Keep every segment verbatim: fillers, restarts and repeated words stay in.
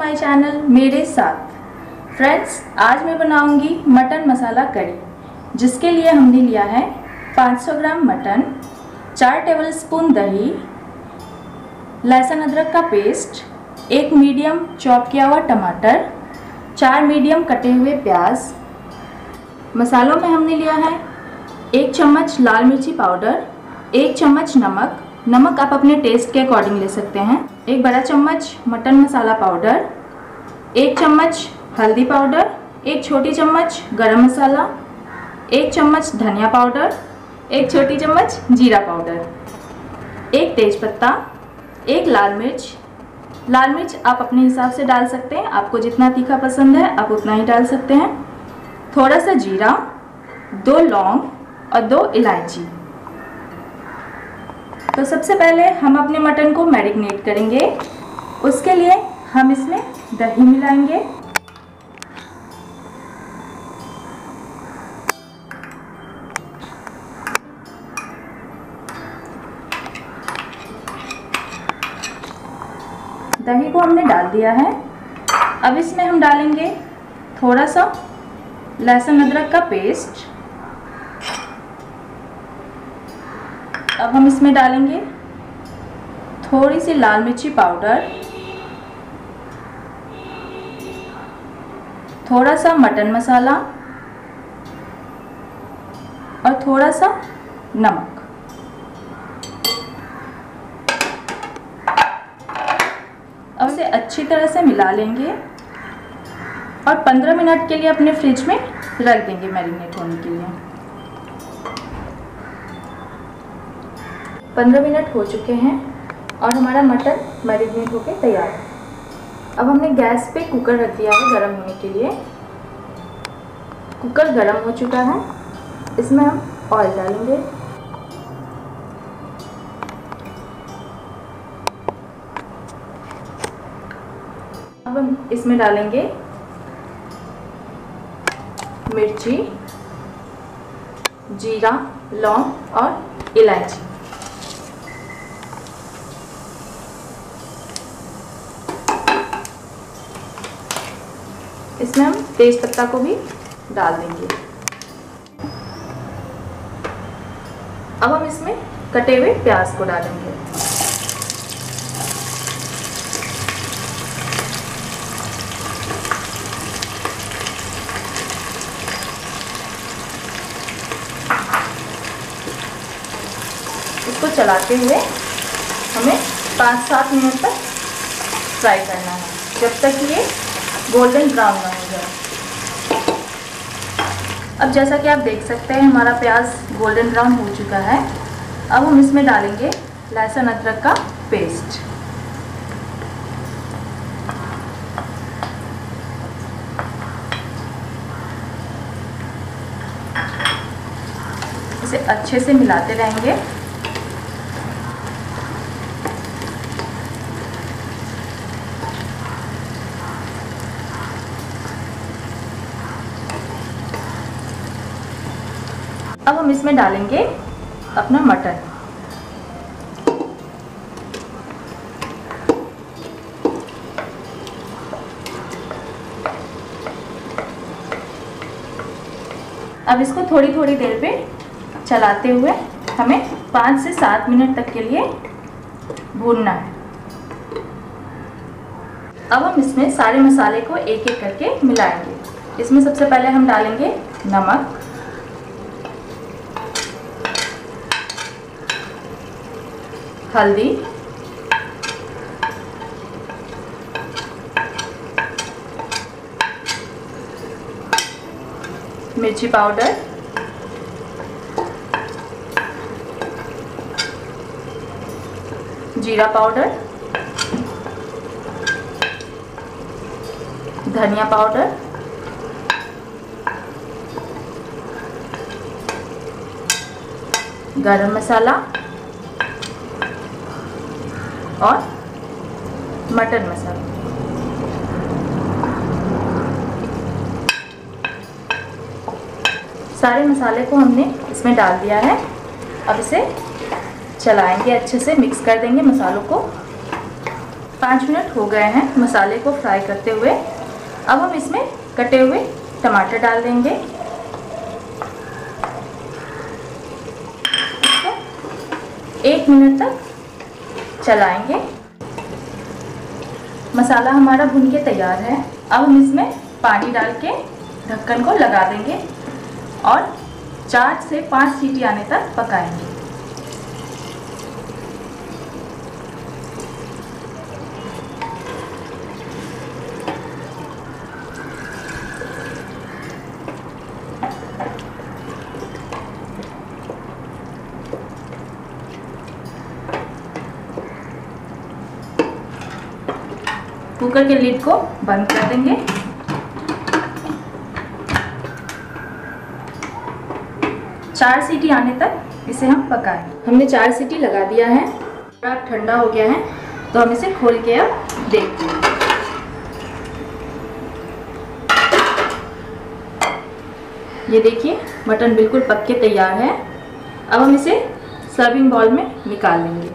My channel मेरे साथ। Friends, आज मैं बनाऊंगी मटन मसाला करी, जिसके लिए हमने लिया है पाँच सौ ग्राम मटन, चार टेबलस्पून दही, लहसुन अदरक का पेस्ट, एक मीडियम चॉप किया हुआ टमाटर, चार मीडियम कटे हुए प्याज। मसालों में हमने लिया है एक चम्मच लाल मिर्ची पाउडर, एक चम्मच नमक, नमक आप अपने टेस्ट के अकॉर्डिंग ले सकते हैं, एक बड़ा चम्मच मटन मसाला पाउडर, एक चम्मच हल्दी पाउडर, एक छोटी चम्मच गरम मसाला, एक चम्मच धनिया पाउडर, एक छोटी चम्मच जीरा पाउडर, एक तेज़पत्ता, एक लाल मिर्च। लाल मिर्च आप अपने हिसाब से डाल सकते हैं, आपको जितना तीखा पसंद है आप उतना ही डाल सकते हैं। थोड़ा सा जीरा, दो लौंग और दो इलायची। तो सबसे पहले हम अपने मटन को मैरिनेट करेंगे। उसके लिए हम इसमें दही मिलाएंगे, दही को हमने डाल दिया है। अब इसमें हम डालेंगे थोड़ा सा लहसुन अदरक का पेस्ट। अब हम इसमें डालेंगे थोड़ी सी लाल मिर्ची पाउडर, थोड़ा सा मटन मसाला और थोड़ा सा नमक। अब इसे अच्छी तरह से मिला लेंगे और पंद्रह मिनट के लिए अपने फ्रिज में रख देंगे मैरिनेट होने के लिए। पंद्रह मिनट हो चुके हैं और हमारा मटन मैरिनेट होकर तैयार है। अब हमने गैस पे कुकर रख दिया है गरम होने के लिए। कुकर गरम हो चुका है, इसमें हम ऑयल डालेंगे। अब हम इसमें डालेंगे मिर्ची, जीरा, लौंग और इलायची। इसमें हम तेज पत्ता को भी डाल देंगे। अब हम इसमें कटे हुए प्याज को डालेंगे। इसको चलाते हुए हमें पाँच सात मिनट तक फ्राई करना है, जब तक ये गोल्डन ब्राउन ना हो जाए। अब जैसा कि आप देख सकते हैं हमारा प्याज गोल्डन ब्राउन हो चुका है। अब हम इसमें डालेंगे लहसुन अदरक का पेस्ट। इसे अच्छे से मिलाते रहेंगे। अब हम इसमें डालेंगे अपना मटन। अब इसको थोड़ी थोड़ी देर पे चलाते हुए हमें पाँच से सात मिनट तक के लिए भूनना है। अब हम इसमें सारे मसाले को एक एक करके मिलाएंगे। इसमें सबसे पहले हम डालेंगे नमक, हल्दी, मिर्ची पाउडर, जीरा पाउडर, धनिया पाउडर, गरम मसाला और मटन मसाला। सारे मसाले को हमने इसमें डाल दिया है। अब इसे चलाएंगे, अच्छे से मिक्स कर देंगे मसालों को। पाँच मिनट हो गए हैं मसाले को फ्राई करते हुए। अब हम इसमें कटे हुए टमाटर डाल देंगे। तो एक मिनट तक चलाएंगे। मसाला हमारा भुन के तैयार है। अब हम इसमें पानी डाल के ढक्कन को लगा देंगे और चार से पाँच सीटी आने तक पकाएंगे। कुकर के लिड को बंद कर देंगे। चार सीटी आने तक इसे हम पकाएं। हमने चार सीटी लगा दिया है। थोड़ा ठंडा हो गया है तो हम इसे खोल के अब देखते हैं। ये देखिए मटन बिल्कुल पक के तैयार है। अब हम इसे सर्विंग बाउल में निकाल लेंगे।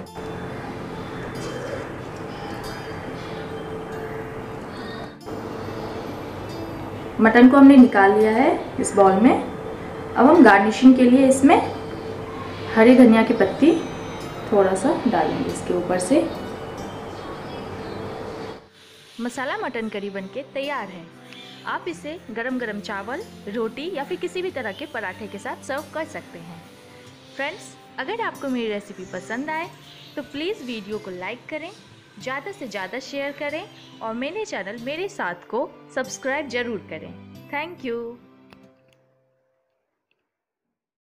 मटन को हमने निकाल लिया है इस बाउल में। अब हम गार्निशिंग के लिए इसमें हरे धनिया की पत्ती थोड़ा सा डालेंगे इसके ऊपर से। मसाला मटन करी बनके तैयार है। आप इसे गरम गरम चावल, रोटी या फिर किसी भी तरह के पराठे के साथ सर्व कर सकते हैं। फ्रेंड्स, अगर आपको मेरी रेसिपी पसंद आए तो प्लीज़ वीडियो को लाइक करें, ज़्यादा से ज़्यादा शेयर करें और मेरे चैनल मेरे साथ को सब्सक्राइब ज़रूर करें। Thank you.